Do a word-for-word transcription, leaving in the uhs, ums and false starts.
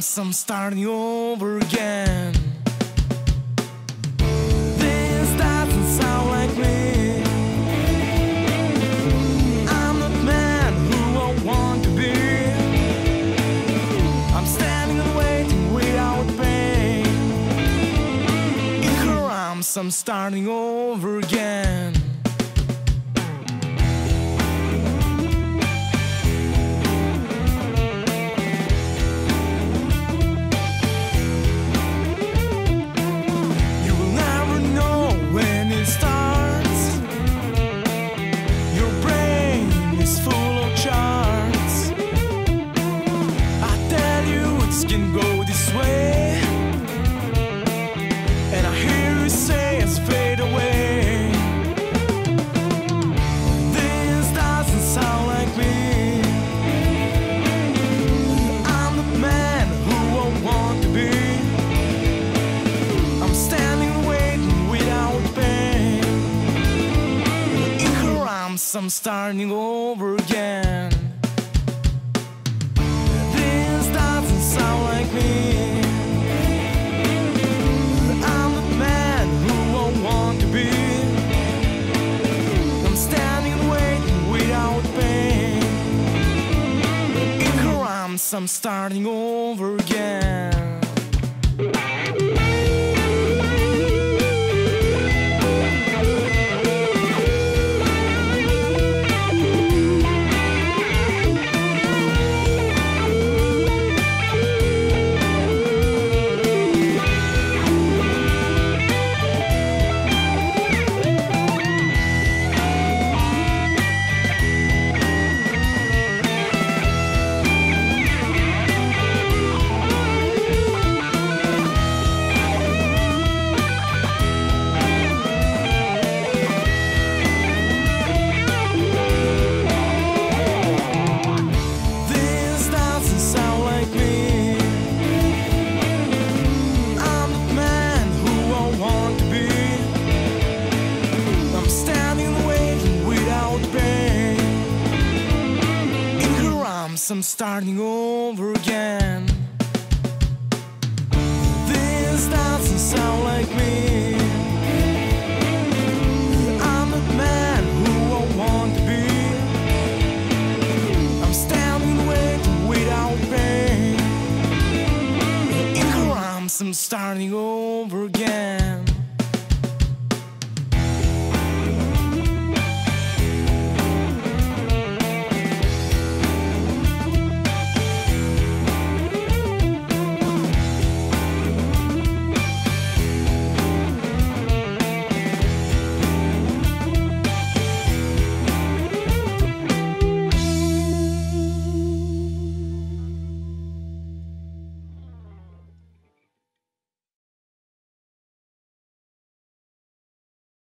cramps, I'm starting over again. This doesn't sound like me. I'm not man who I want to be. I'm standing and waiting without pain. In her arms, I'm starting over again. I'm starting over again. This doesn't sound like me. I'm the man who I want to be. I'm standing and waiting without pain. In her arms, I'm starting over again. I'm starting over again. This doesn't sound like me. I'm the man who I want to be. I'm standing waiting without pain. In her arms, I'm starting over again.